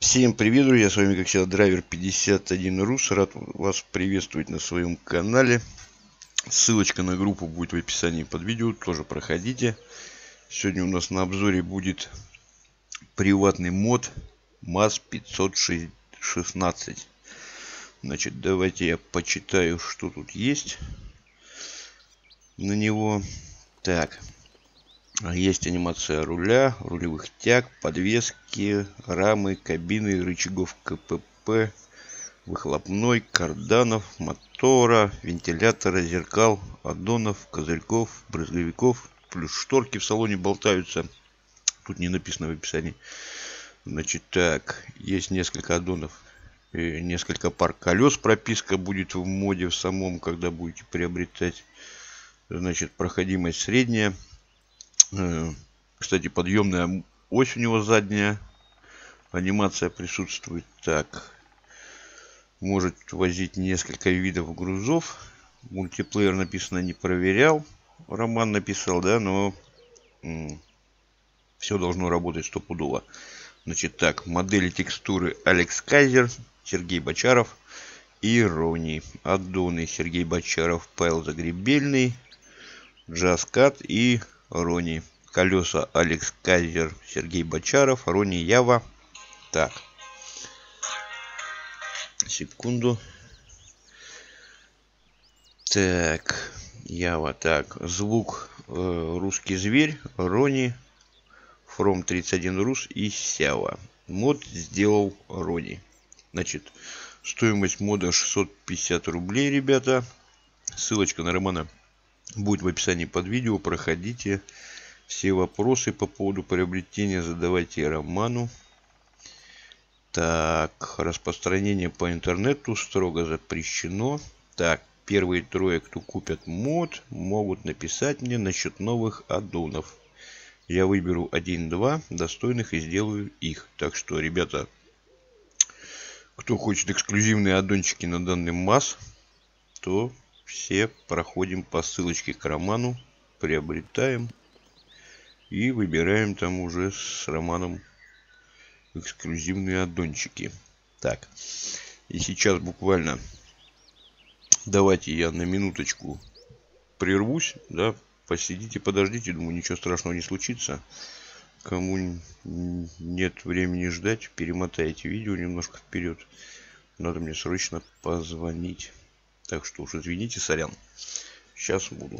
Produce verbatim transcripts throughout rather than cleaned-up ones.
Всем привет, друзья, с вами как всегда драйвер пятьдесят один рус. Рад вас приветствовать на своем канале. Ссылочка на группу будет в описании под видео, тоже проходите. Сегодня у нас на обзоре будет приватный мод маз пятьсот шестнадцать. Значит, давайте я почитаю, что тут есть на него. Так. Есть анимация руля, рулевых тяг, подвески, рамы, кабины, рычагов КПП, выхлопной, карданов, мотора, вентилятора, зеркал, аддонов, козырьков, брызговиков. Плюс шторки в салоне болтаются. Тут не написано в описании. Значит, так, есть несколько аддонов, несколько пар колес. Прописка будет в моде в самом, когда будете приобретать. Значит, проходимость средняя. Кстати, подъемная ось у него задняя. Анимация присутствует. Так. Может возить несколько видов грузов. Мультиплеер написано не проверял. Роман написал, да, но все должно работать стопудово. Значит, так. Модели текстуры Алекс Кайзер, Сергей Бочаров и Рони. Аддоны Сергей Бочаров, Павел Загребельный, Джаскат и Рони. Колеса Алекс Кайзер, Сергей Бочаров, Рони Ява. Так. Секунду. Так. Ява. Так. Звук э, русский зверь, Рони, From тридцать один рус и Сява. Мод сделал Рони. Значит, стоимость мода шестьсот пятьдесят рублей, ребята. Ссылочка на Романа будет в описании под видео. Проходите. Все вопросы по поводу приобретения задавайте Роману. Так, распространение по интернету строго запрещено. Так, первые трое, кто купят мод, могут написать мне насчет новых аддонов. Я выберу один-два достойных и сделаю их. Так что, ребята, кто хочет эксклюзивные аддончики на данный маз, то все проходим по ссылочке к Роману, приобретаем. И выбираем там уже с Романом эксклюзивные аддончики. Так. И сейчас буквально давайте я на минуточку прервусь. Да, посидите, подождите. Думаю, ничего страшного не случится. Кому нет времени ждать, перемотайте видео немножко вперед. Надо мне срочно позвонить. Так что уж извините, сорян. Сейчас буду.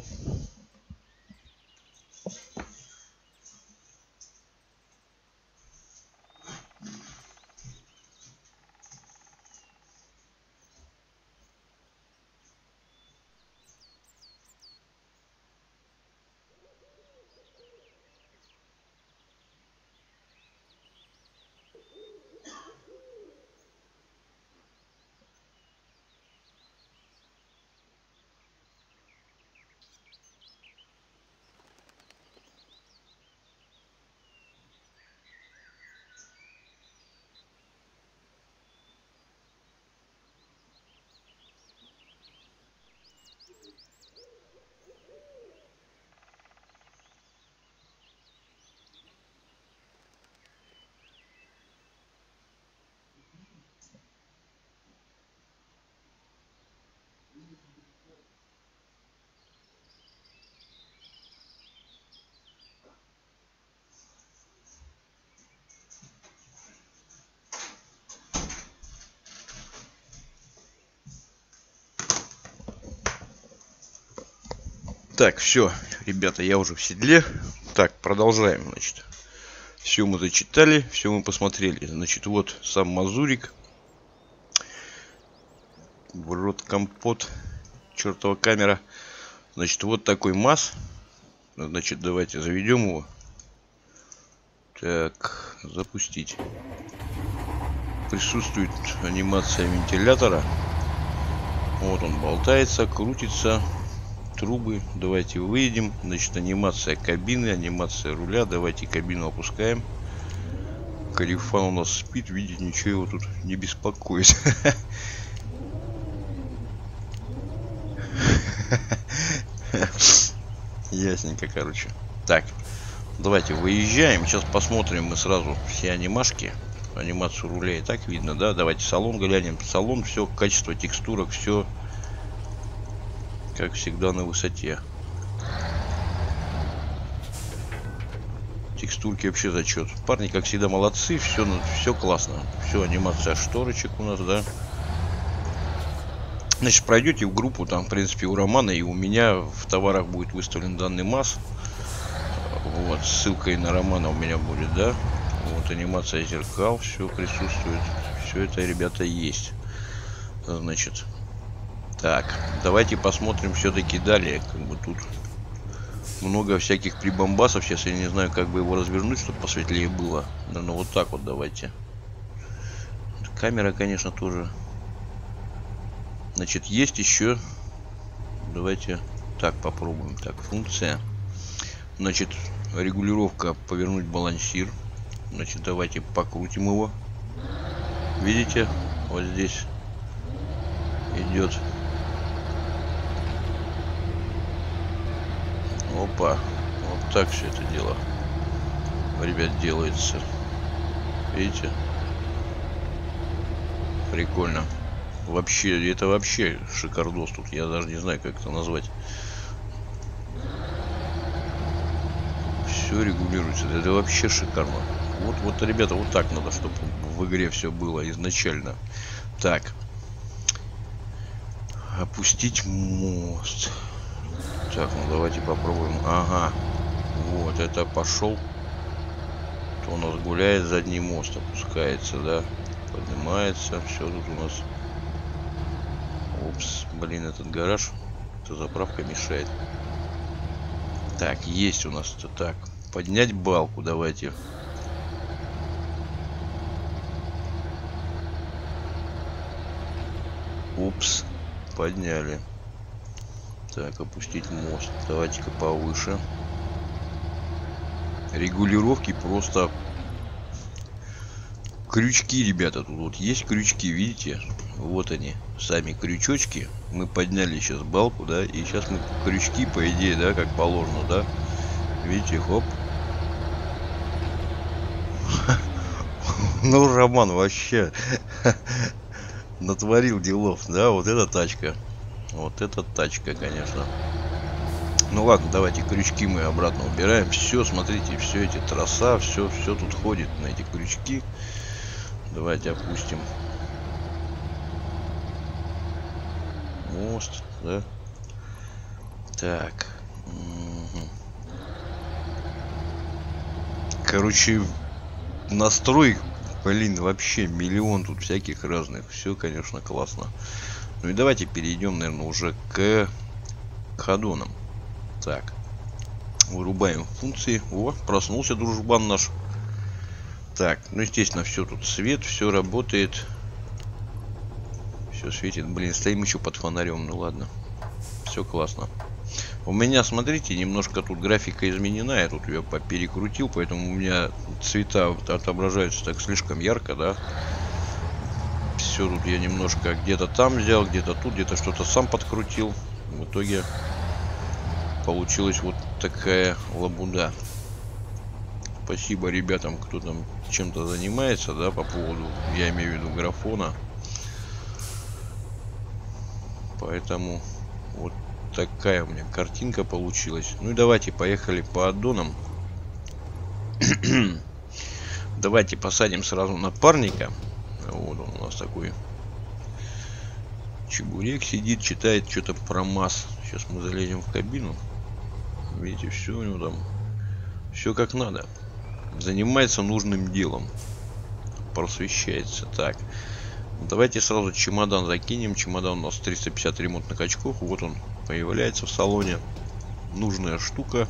Так, все, ребята, я уже в седле. Так, продолжаем, значит. Все мы зачитали, все мы посмотрели. Значит, вот сам мазурик. В рот компот. Чертова камера. Значит, вот такой маз. Значит, давайте заведем его. Так, запустить. Присутствует анимация вентилятора. Вот он болтается, крутится. Трубы. Давайте выйдем. Значит, анимация кабины, анимация руля. Давайте кабину опускаем. Калифан у нас спит, видите, ничего его тут не беспокоит. Ясненько, короче. Так, давайте выезжаем. Сейчас посмотрим мы сразу все анимашки. анимацию руля и так видно, да? Давайте салон глянем. Салон, все, качество текстурок, все как всегда на высоте. Текстурки вообще зачет. Парни, как всегда, молодцы. Все, все классно. Все, анимация шторочек у нас, да. Значит, пройдете в группу, там, в принципе, у Романа и у меня в товарах будет выставлен данный масс. Вот, ссылка и на Романа у меня будет, да. Вот, анимация зеркал, все присутствует. Все это, ребята, есть. Значит, так, давайте посмотрим все-таки далее. Как бы тут много всяких прибамбасов. Сейчас я не знаю, как бы его развернуть, чтобы посветлее было. Наверное, вот так вот давайте. Камера, конечно, тоже. Значит, есть еще. Давайте так попробуем. Так, функция. Значит, регулировка, повернуть балансир. Значит, давайте покрутим его. Видите? Вот здесь идет. Опа. Вот так все это дело, ребят, делается. Видите? Прикольно. Вообще, это вообще шикардос тут. Я даже не знаю, как это назвать. Все регулируется. Это вообще шикарно. Вот, вот, ребята, вот так надо, чтобы в игре все было изначально. Так. Опустить мост. Так, ну давайте попробуем. Ага. Вот, это пошел. То у нас гуляет задний мост. Опускается, да. Поднимается. Все тут у нас. Упс, блин, этот гараж. Эта заправка мешает. Так, есть у нас это. Так, поднять балку давайте. Упс, подняли. Так, опустить мост. Давайте-ка повыше. Регулировки просто... Крючки, ребята, тут вот есть крючки, видите? Вот они, сами крючочки. Мы подняли сейчас балку, да, и сейчас мы крючки, по идее, да, как положено, да. Видите, хоп. Ну, Роман вообще натворил делов, да, вот эта тачка. Вот эта тачка, конечно. Ну ладно, давайте крючки мы обратно убираем. Все, смотрите, все эти троса, все, все тут ходит на эти крючки. Давайте опустим мост, да. Так. Угу. Короче, настрой, блин, вообще миллион тут всяких разных. Все, конечно, классно. Ну и давайте перейдем, наверное, уже к, к ходонам. Так. Вырубаем функции. О, проснулся дружбан наш. Так, ну естественно, все тут свет, все работает. Все светит. Блин, стоим еще под фонарем. Ну ладно. Все классно. У меня, смотрите, немножко тут графика изменена. Я тут ее перекрутил, поэтому у меня цвета отображаются так слишком ярко, да. Все тут я немножко где-то там взял, где-то тут, где-то что-то сам подкрутил. В итоге получилась вот такая лабуда. Спасибо ребятам, кто там чем-то занимается, да, по поводу, я имею в виду, графона. Поэтому вот такая у меня картинка получилась. Ну и давайте поехали по аддонам. Давайте посадим сразу напарника. Вот он у нас такой чебурек сидит, читает что-то про масс. Сейчас мы залезем в кабину. Видите, все у него там, все как надо. Занимается нужным делом. Просвещается. Так. Давайте сразу чемодан закинем. Чемодан у нас триста пятьдесят ремонтных очков. Вот он появляется в салоне. Нужная штука.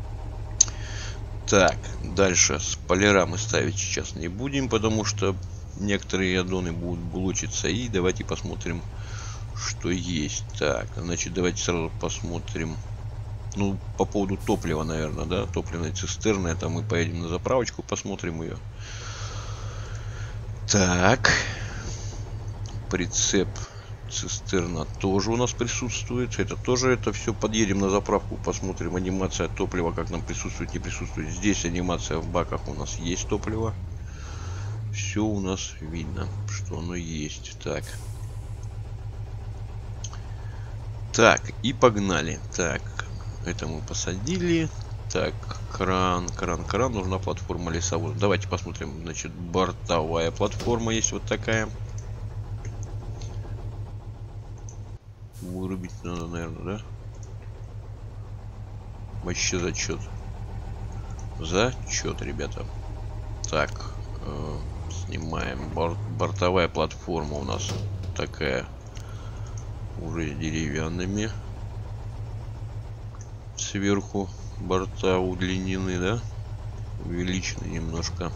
Так. Дальше спойлера мы ставить сейчас не будем, потому что некоторые аддоны будут блочиться. И давайте посмотрим, что есть. Так. Значит, давайте сразу посмотрим. Ну, по поводу топлива, наверное, да, топливной цистерны, это мы поедем на заправочку, посмотрим ее. Так. Прицеп цистерна тоже у нас присутствует. Это тоже, это все подъедем на заправку, посмотрим анимация топлива, как нам присутствует, не присутствует. Здесь анимация в баках у нас есть топливо. все у нас видно, что оно есть. Так. Так, и погнали. Так, это мы посадили. Так, кран, кран, кран. Нужна платформа лесовоз. Давайте посмотрим. Значит, бортовая платформа есть вот такая. Вырубить надо, наверное, да? Вообще зачет. Зачет, ребята. Так, э, снимаем. Борт, бортовая платформа у нас такая. Уже деревянными. Сверху борта удлинены, да? Увеличены немножко.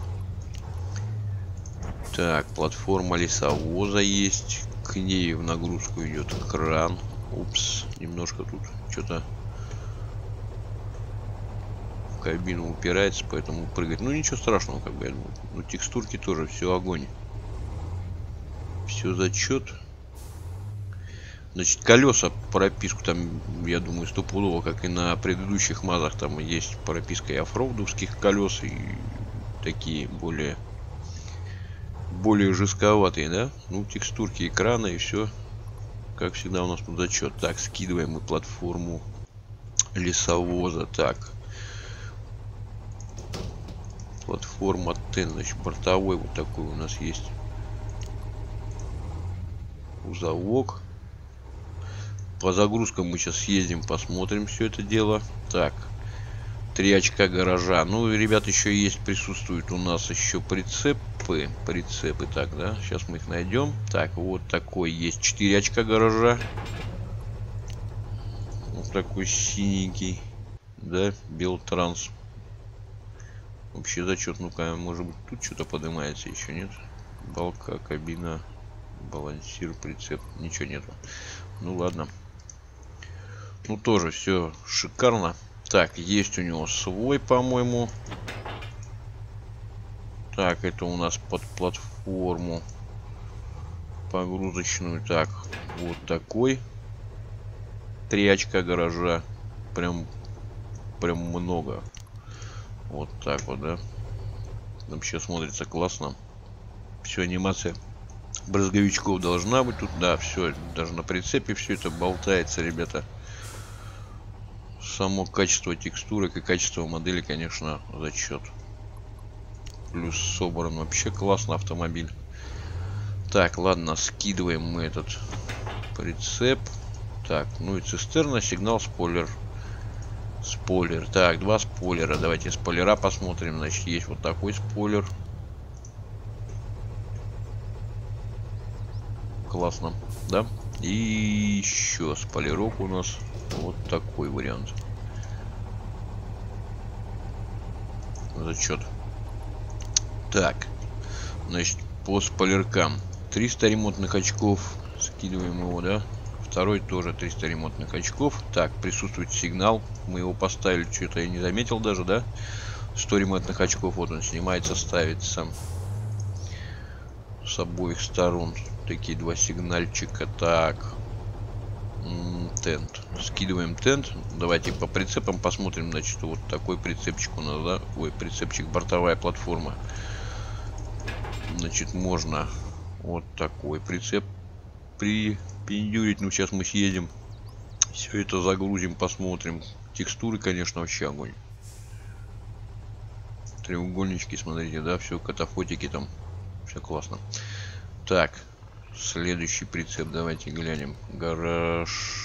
Так, платформа лесовоза есть. К ней в нагрузку идет кран. Упс, немножко тут что-то в кабину упирается, поэтому прыгать. Ну ничего страшного, как бы я думаю. Ну текстурки тоже все огонь. Все зачет. Значит, колеса, прописку там, я думаю, стопудово, как и на предыдущих мазах, там есть прописка и оффроудовских колес, и такие более более жестковатые, да? Ну, текстурки экрана и все. Как всегда у нас тут зачет. Так, скидываем мы платформу лесовоза. Так. Платформа Т, значит, бортовой вот такой у нас есть. Узелок. По загрузкам мы сейчас съездим, посмотрим все это дело. Так. Три очка гаража. Ну, ребят, еще есть, присутствуют у нас еще прицепы. Прицепы, так, да? Сейчас мы их найдем. Так, вот такой есть. Четыре очка гаража. Вот такой синенький. Да, Белтранс. Вообще зачет. Ну-ка, может быть, тут что-то поднимается еще, нет? Балка, кабина, балансир, прицеп. Ничего нету. Ну, ладно. Ну, тоже все шикарно. Так, есть у него свой, по-моему. Так, это у нас под платформу погрузочную. Так, вот такой. Три очка гаража. Прям, прям много. Вот так вот, да. Вообще смотрится классно. Все, анимация брызговичков должна быть тут. Да, все, даже на прицепе все это болтается, ребята. Само качество текстурок и качество модели, конечно, зачет. Плюс собран вообще классно автомобиль. Так, ладно, скидываем мы этот прицеп. Так, ну и цистерна, сигнал, спойлер. Спойлер. Так, два спойлера. Давайте спойлера посмотрим. Значит, есть вот такой спойлер. Классно, да? И еще спойлерок у нас. Вот такой вариант. Зачет. Так. Значит, по спойлеркам. триста ремонтных очков. Скидываем его, да? Второй тоже триста ремонтных очков. Так, присутствует сигнал. Мы его поставили. Что-то я не заметил даже, да? сто ремонтных очков. Вот он снимается, ставится. С обоих сторон. Такие два сигнальчика. Так. Тент. Скидываем тент. Давайте по прицепам посмотрим. Значит, вот такой прицепчик у нас, да? Ой, прицепчик, бортовая платформа. Значит, можно вот такой прицеп припендюрить. Ну, сейчас мы съедем. Все это загрузим, посмотрим. Текстуры, конечно, вообще огонь. Треугольнички, смотрите, да? Все, катафотики там. Все классно. Так. Следующий прицеп, давайте глянем. Гараж.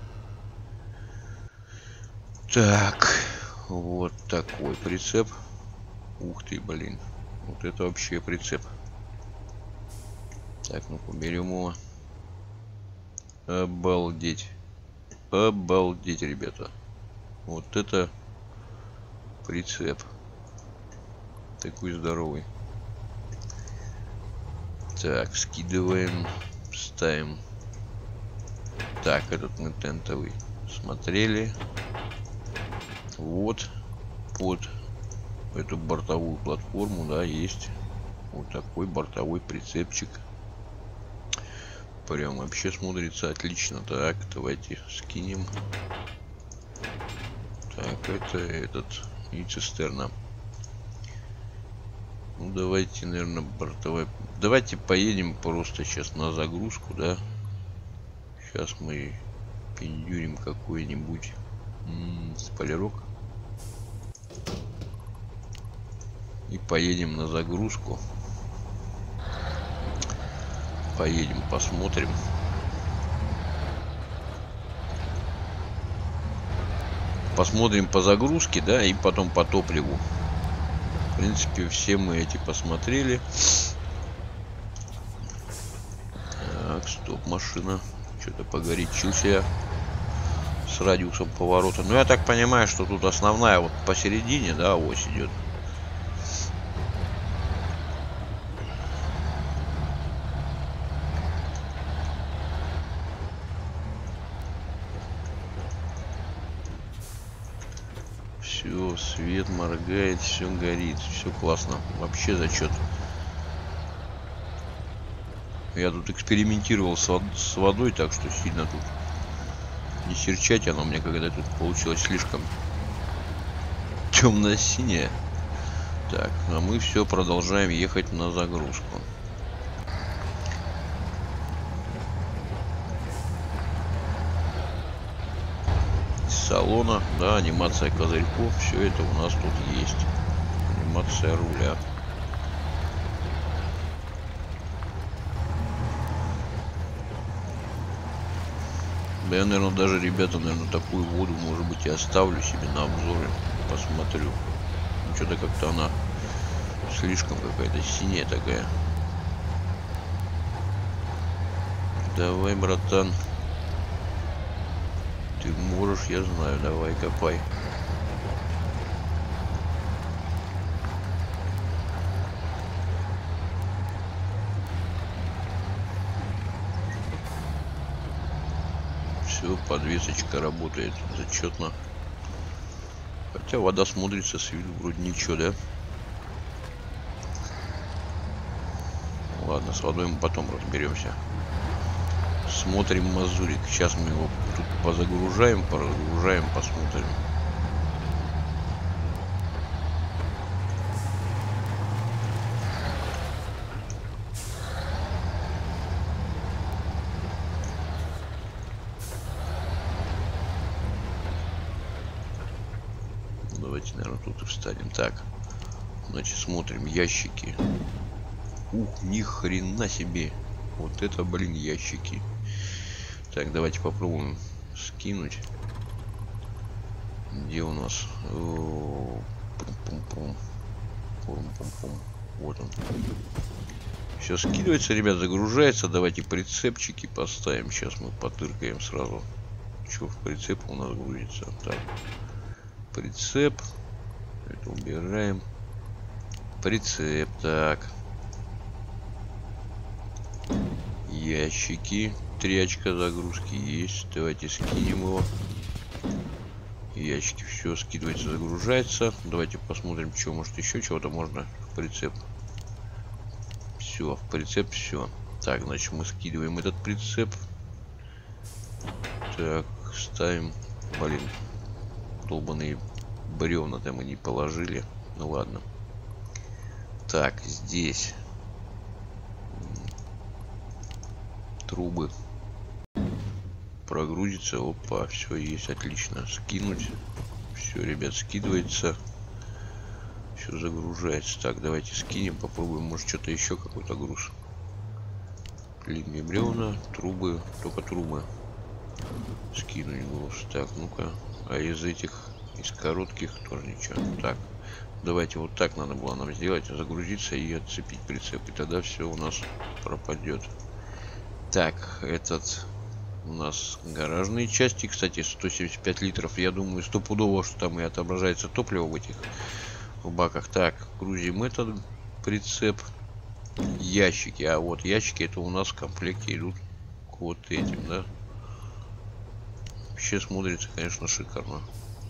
Так, вот такой прицеп. Ух ты, блин. Вот это вообще прицеп. Так, ну-ка, берем его. Обалдеть. Обалдеть, ребята. Вот это прицеп. Такой здоровый. Так, скидываем, ставим. Так, этот мы тентовый смотрели. Вот под эту бортовую платформу, да, есть вот такой бортовой прицепчик. Прям вообще смотрится отлично. Так, давайте скинем. Так, это этот и цистерна. Ну, Ну, давайте, наверное, бортовой. Давайте поедем просто сейчас на загрузку, да? Сейчас мы пиндюрим какой-нибудь спойлерок. И поедем на загрузку. Поедем, посмотрим. Посмотрим по загрузке, да, и потом по топливу. В принципе, все мы эти посмотрели. Так, стоп, машина. Что-то погорячился я с радиусом поворота. Ну, я так понимаю, что тут основная вот посередине, да, ось идет. Все, свет моргает, все горит, все классно. Вообще зачет. Я тут экспериментировал с, вод с водой, так что сильно тут не серчать, оно мне когда тут получилось слишком темно-синее. Так, а мы все продолжаем ехать на загрузку. Салона, да, анимация козырьков, все это у нас тут есть. Анимация руля. Да я, наверное, даже, ребята, наверное, такую воду, может быть, и оставлю себе на обзоре. Посмотрю. Ну, что-то как-то она слишком какая-то синяя такая. Давай, братан. Ты можешь, я знаю, давай, копай. Все, подвесочка работает зачетно. Хотя вода смотрится с виду вроде ничего, да? Ладно, с водой мы потом разберемся. Смотрим мазурик. Сейчас мы его тут позагружаем, поразгружаем, посмотрим. Давайте, наверное, тут и встанем. Так, значит, смотрим ящики. Ух, ни хрена себе. Вот это, блин, ящики. Так, давайте попробуем скинуть. Где у нас? Пум-пум-пум. Пум-пум-пум. Вот он. Все скидывается, ребят, загружается. Давайте прицепчики поставим. Сейчас мы потыркаем сразу. Что в прицеп у нас грузится? Так. Прицеп. Это убираем. Прицеп. Так. Ящики. Три очка загрузки есть. Давайте скинем его. Ящики. Все скидывается, загружается. Давайте посмотрим, что может еще чего-то можно в прицеп. Все, в прицеп все. Так, значит, мы скидываем этот прицеп. Так, ставим. Блин, долбаные бревна-то мы не положили. Ну ладно. Так, здесь трубы. Прогрузится. Опа, все есть, отлично. Скинуть. Все, ребят, скидывается. Все загружается. Так, давайте скинем, попробуем, может, что-то еще, какой-то груз. Длинные бревна, трубы, только трубы. Скинуть груз. Так, ну-ка. А из этих, из коротких тоже ничего. Так, давайте вот так надо было нам сделать. Загрузиться и отцепить прицеп. И тогда все у нас пропадет. Так, этот у нас гаражные части. Кстати, сто семьдесят пять литров. Я думаю, стопудово, что там и отображается топливо в этих в баках. Так, грузим этот прицеп. Ящики. А вот ящики, это у нас в комплекте идут к вот этим, да. Вообще смотрится, конечно, шикарно.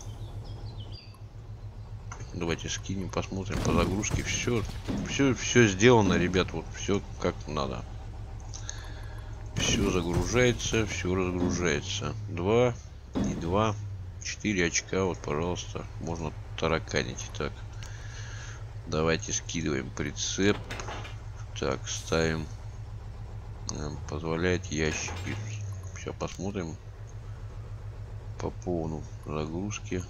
Давайте скинем, посмотрим по загрузке. Все, все, все сделано, ребят. Вот все как надо. Все загружается, все разгружается. Два и два. Четыре очка. Вот, пожалуйста. Можно тараканить. Так. Давайте скидываем прицеп. Так, ставим. Позволяет ящики. Сейчас посмотрим. По поводу загрузки.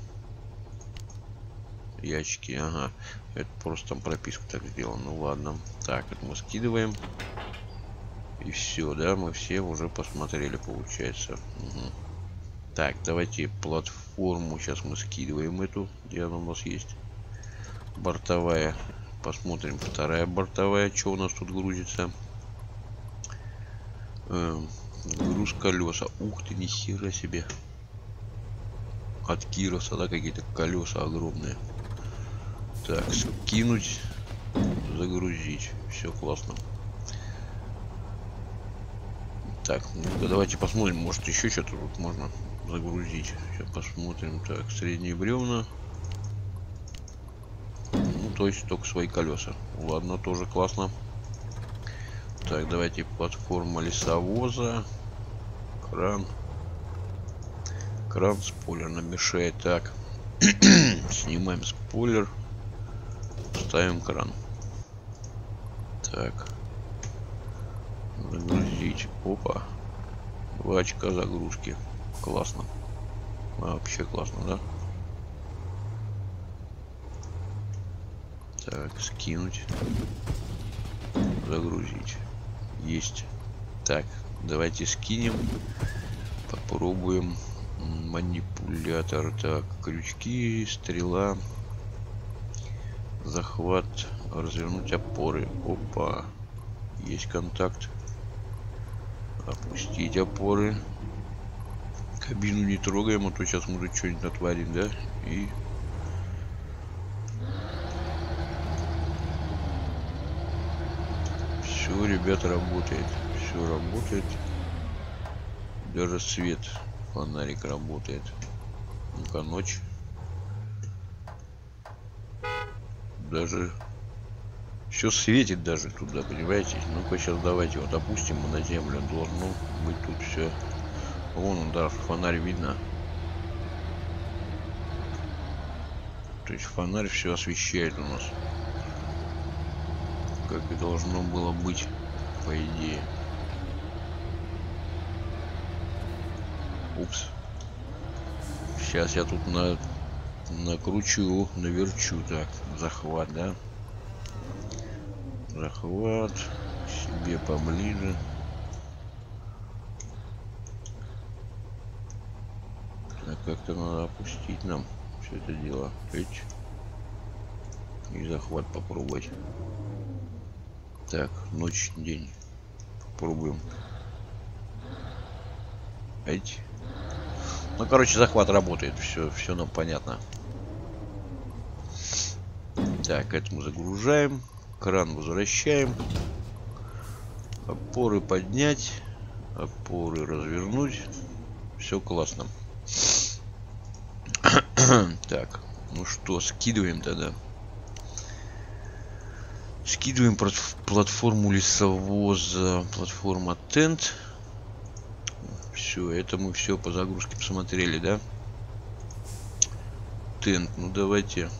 Ящики, ага. Это просто там прописка так сделана. Ну ладно. Так, это мы скидываем. И все, да, мы все уже посмотрели, получается. Угу. Так, давайте платформу. Сейчас мы скидываем эту, где она у нас есть. Бортовая. Посмотрим, вторая бортовая, что у нас тут грузится. Эм, груз колеса. Ух ты, нихера себе. От Кироса, да, какие-то колеса огромные. Так, скинуть, загрузить. Все классно. Так, ну давайте посмотрим, может еще что-то тут можно загрузить. Сейчас посмотрим. Так, средние бревна. Ну, то есть только свои колеса. Ладно, тоже классно. Так, давайте платформа лесовоза. Кран. Кран, спойлер нам мешает. Так, снимаем спойлер. Ставим кран. Так. Загрузить. Опа. Два очка загрузки. Классно. Вообще классно, да? Так, скинуть. Загрузить. Есть. Так, давайте скинем. Попробуем. Манипулятор. Так, крючки, стрела. Захват. Развернуть опоры. Опа. Есть контакт. Опустить опоры. Кабину не трогаем, а то сейчас мы тут что-нибудь натворим, да? И... Все, ребята, работает. Все работает. Даже свет. Фонарик работает. Ну-ка, ночь. Даже... Все светит даже туда, понимаете? Ну-ка, сейчас давайте вот опустим на землю. Должно быть тут все. Вон он, да, фонарь видно. То есть фонарь все освещает у нас. Как и должно было быть, по идее. Упс. Сейчас я тут на накручу, наверчу. Так, захват, да? Захват. Себе поближе. А как-то надо опустить нам все это дело. Ведь и захват попробовать. Так, ночь, день. Попробуем. Эть. Ну, короче, захват работает. Все, все нам понятно. Так, это мы загружаем. Кран возвращаем. Опоры поднять. Опоры развернуть. Все классно. Так, ну что, скидываем тогда. Скидываем платформу лесовоза. Платформа тент. Все, это мы все по загрузке посмотрели, да? Тент, ну давайте.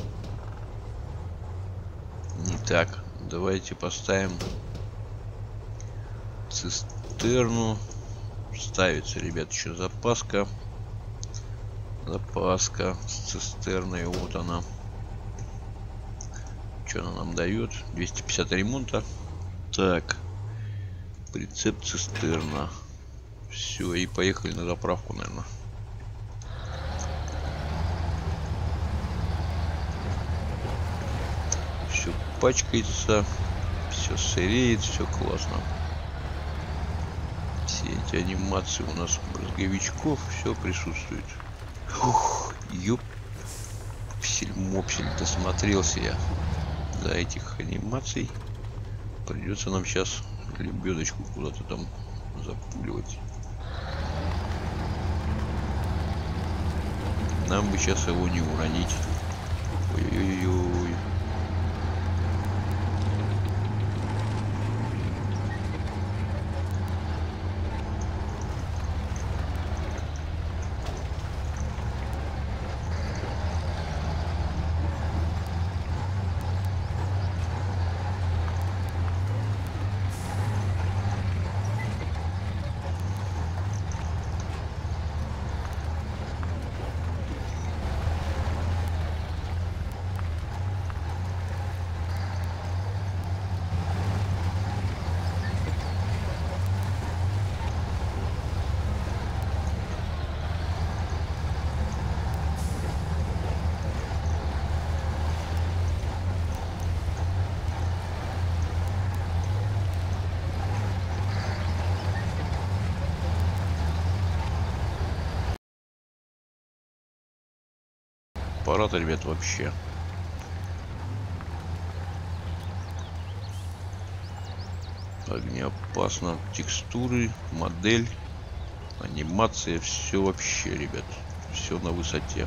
Не так. Давайте поставим цистерну. Ставится, ребят, еще запаска. Запаска с цистерной. Вот она. Что она нам дает? двести пятьдесят ремонта. Так. Прицеп цистерна. Все, и поехали на заправку, наверное. Все пачкается. Все сыреет. Все классно. Все эти анимации у нас брызговичков. Все присутствует. Ух, ёпсель-мопсель, досмотрелся я до этих анимаций. Придется нам сейчас лебедочку куда-то там запуливать. Нам бы сейчас его не уронить. Ой-ой-ой. аппарата, ребят, вообще. Огнеопасно. Текстуры, модель, анимация, все вообще, ребят. Все на высоте.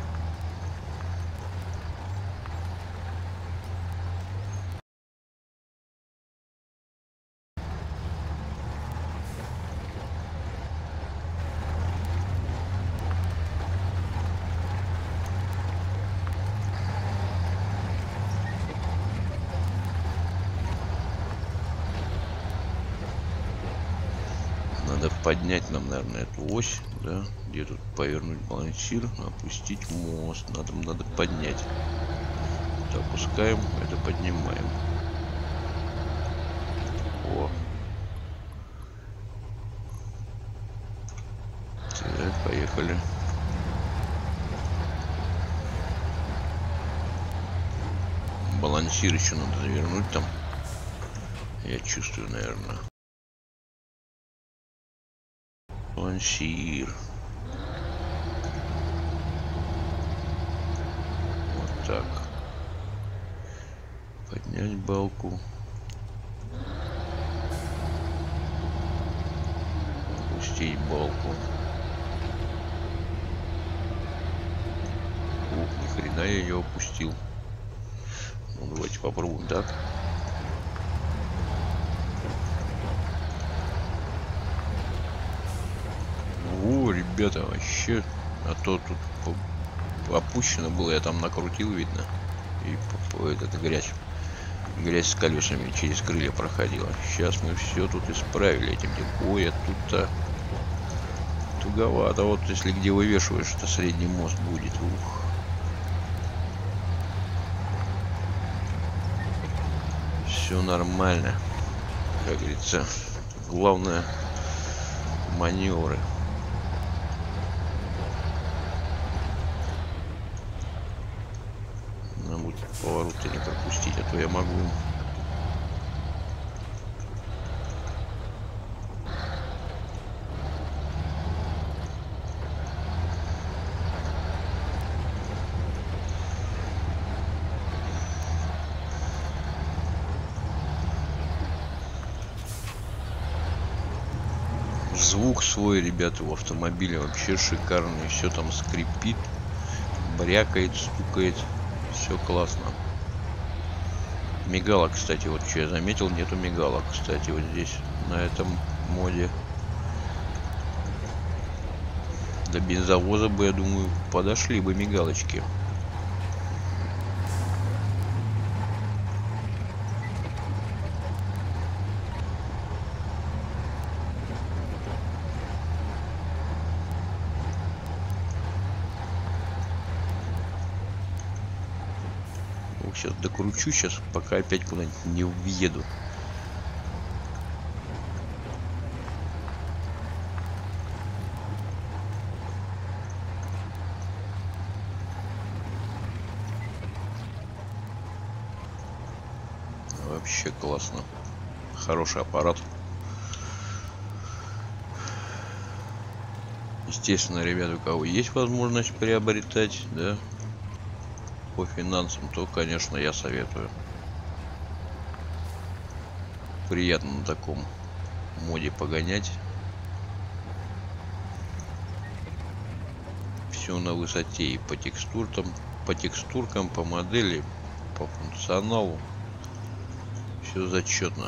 Надо поднять нам, наверное, эту ось, да, где тут повернуть балансир, опустить мост. Надо, надо поднять. Это опускаем, это поднимаем. О. Так, поехали. Балансир еще надо завернуть там. Я чувствую, наверное. Балансир. Вот так. Поднять балку. Опустить балку. Ух, ни хрена я ее опустил. Ну, давайте попробуем так. О, ребята, вообще. А то тут опущено было, я там накрутил, видно. И это грязь. Грязь с колесами через крылья проходила. Сейчас мы все тут исправили этим. Ой, а тут-то туговато. Вот если где вывешиваешь, то средний мост будет. Ух. Все нормально. Как говорится, главное маневры. Нам будет поворот-то не пропустить, а то я могу. Звук свой, ребята, у автомобиля вообще шикарный. Все там скрипит, брякает, стукает. Все классно. Мигалок, кстати, вот что я заметил, нету мигалок, кстати, вот здесь, на этом моде. До бензовоза бы, я думаю, подошли бы мигалочки. Сейчас докручу, сейчас пока опять куда-нибудь не въеду. Вообще классно. Хороший аппарат. Естественно, ребята, у кого есть возможность приобретать, да, по финансам, то, конечно, я советую. Приятно на таком моде погонять. Все на высоте и по текстуркам, по текстуркам, по модели, по функционалу. Все зачетно.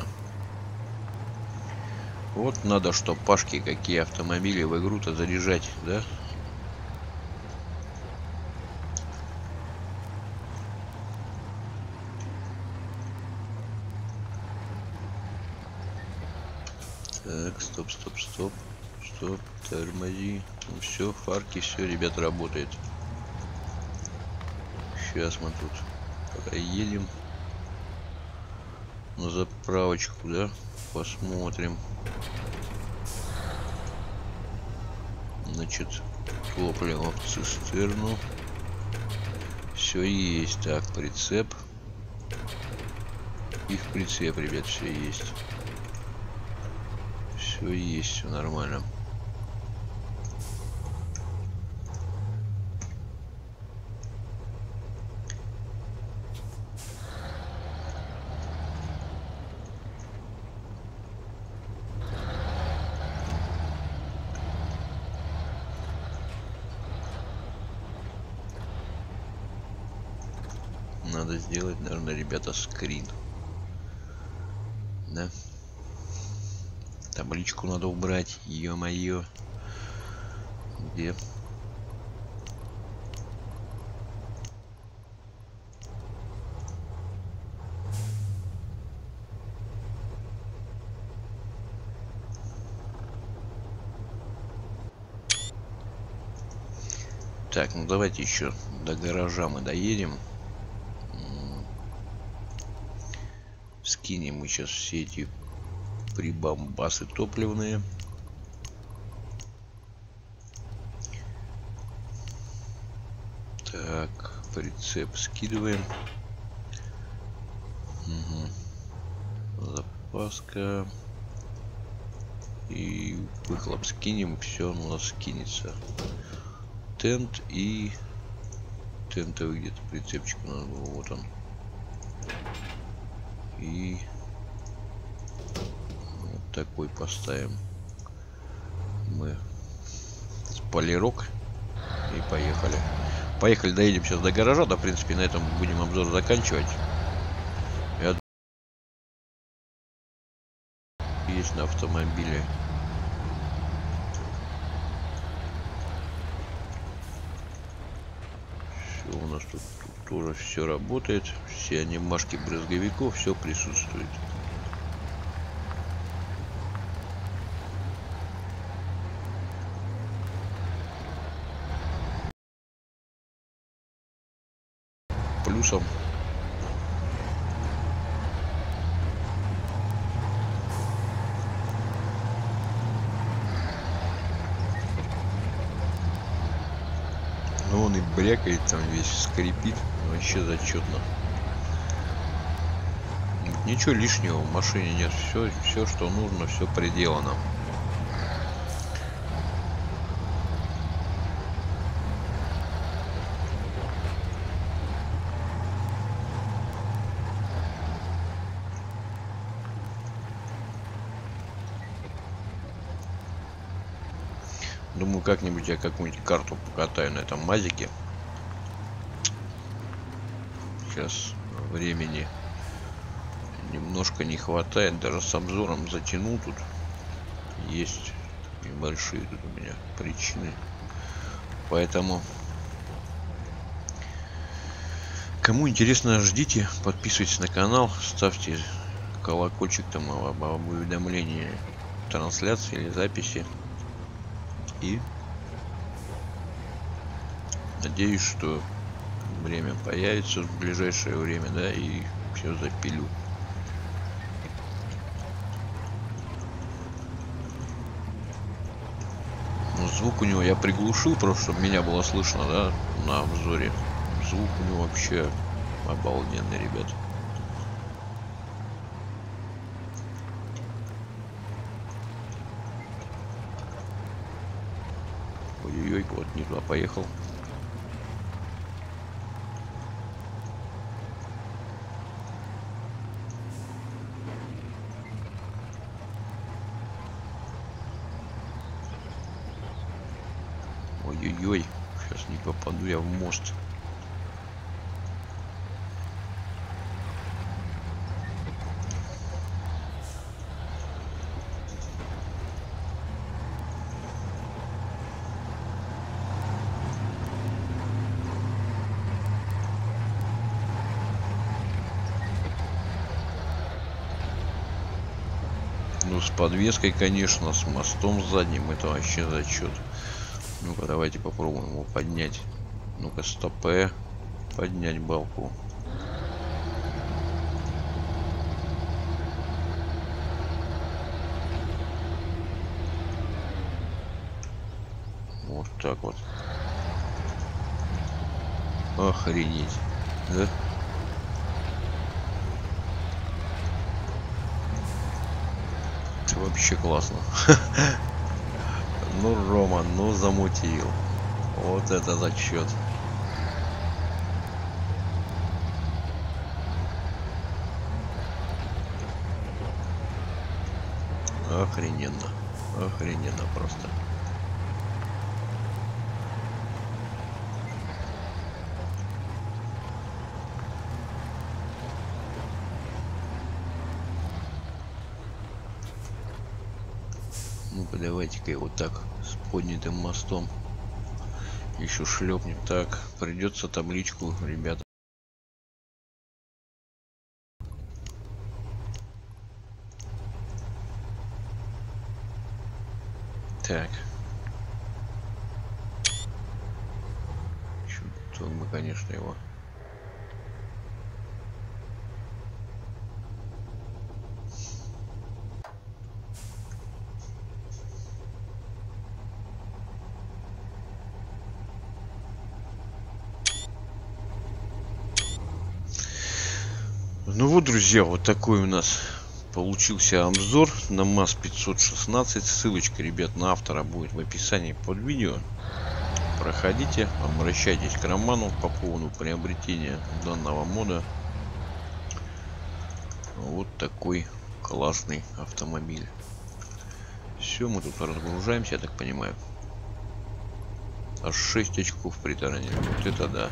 Вот надо, что пашки какие автомобили в игру-то заряжать, да? Так, стоп, стоп, стоп, стоп, тормози. Ну все, фарки, все, ребята, работает. Сейчас мы тут проедем на заправочку, да, посмотрим. Значит, топливо в цистерну. Все есть. Так, прицеп. Их прицеп, ребят, все есть. Все есть, все нормально. надо сделать, наверное, ребята, скрин. Да. Табличку надо убрать. Ё-моё. Где? Так, ну давайте еще до гаража мы доедем. Скинем мы сейчас все эти прибамбасы топливные. Так, прицеп скидываем. Угу. Запаска. И выхлоп скинем, все у нас скинется. Тент и тентовый где-то прицепчик у нас был, вот он. И вот такой поставим мы полирок и поехали. Поехали, доедем сейчас до гаража, да, в принципе, на этом будем обзор заканчивать. Я... Есть на автомобиле. Все у нас тут, тут тоже все работает. Все анимашки брызговиков, все присутствует. Плюсом ну он и брякает там, весь скрипит, вообще зачетно. Ничего лишнего в машине нет, все, все, что нужно, все приделано. Думаю, как-нибудь я какую-нибудь карту покатаю на этом мазике. Сейчас времени немножко не хватает. Даже с обзором затянул тут. Есть небольшие тут у меня причины. Поэтому, кому интересно, ждите. Подписывайтесь на канал. Ставьте колокольчик там об уведомлении трансляции или записи. И надеюсь, что время появится в ближайшее время, да, и все запилю. Ну, звук у него я приглушил, просто чтобы меня было слышно, да, на обзоре. Звук у него вообще обалденный, ребят. Ой-ой-ой, вот не туда поехал. Ой-ой-ой, сейчас не попаду я в мост. Ну, с подвеской, конечно, с мостом задним, это вообще зачет. Ну-ка, давайте попробуем его поднять. Ну-ка, стопе. Поднять балку. Вот так вот. Охренеть. Да? Вообще классно. Ну, Рома, ну замутил. Вот это зачет. Охрененно. Охрененно просто. Ну-ка, давайте-ка его так с поднятым мостом еще шлепнем. Так, придется табличку, ребята. Так. Чуть-чуть мы, конечно, его... Ну вот, друзья, вот такой у нас получился обзор на МАЗ пятьсот шестнадцать. Ссылочка, ребят, на автора будет в описании под видео. Проходите, обращайтесь к Роману по поводу приобретения данного мода. Вот такой классный автомобиль. Все, мы тут разгружаемся, я так понимаю. Аж шесть очков притаранили. Вот это да.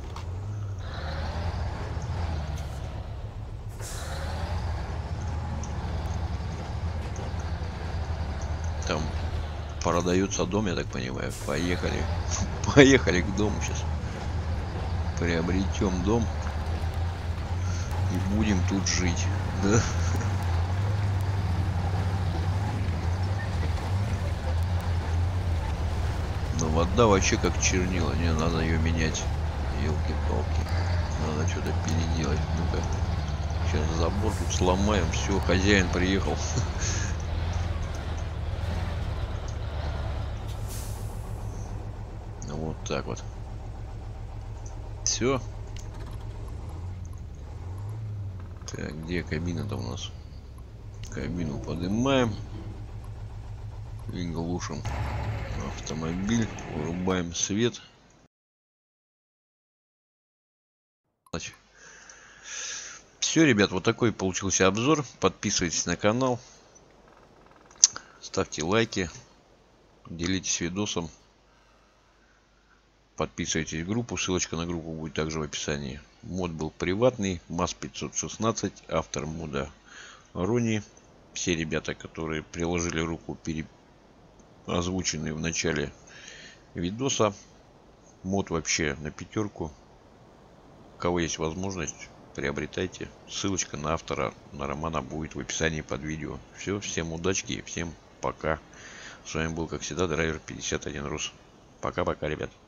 Там продается дом, я так понимаю. Поехали. Поехали к дому сейчас. Приобретем дом. И будем тут жить. Да? Но вода вообще как чернила. Не, надо ее менять. Елки-палки. Надо что-то переделать. Ну-ка. Сейчас забор тут сломаем. Все, хозяин приехал. Вот так вот. Все. Так, где кабина-то у нас? Кабину поднимаем и глушим автомобиль, вырубаем свет. Все, ребят, вот такой получился обзор. Подписывайтесь на канал, ставьте лайки, делитесь видосом. Подписывайтесь в группу, ссылочка на группу будет также в описании. Мод был приватный, МАЗ пятьсот шестнадцать, автор мода Рони. Все ребята, которые приложили руку, пере... озвученные в начале видоса. Мод вообще на пятерку. У кого есть возможность, приобретайте. Ссылочка на автора, на Романа будет в описании под видео. Все, всем удачки, всем пока. С вами был, как всегда, драйвер пятьдесят один Рус. Пока-пока, ребят.